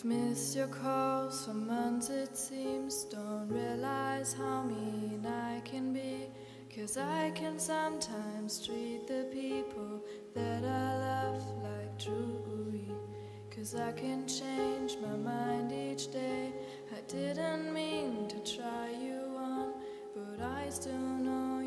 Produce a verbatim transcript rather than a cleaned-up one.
I've missed your calls for months it seems. Don't realize how mean I can be, 'cause I can sometimes treat the people that I love like jewelry. 'Cause I can change my mind each day. I didn't mean to try you on, but I still know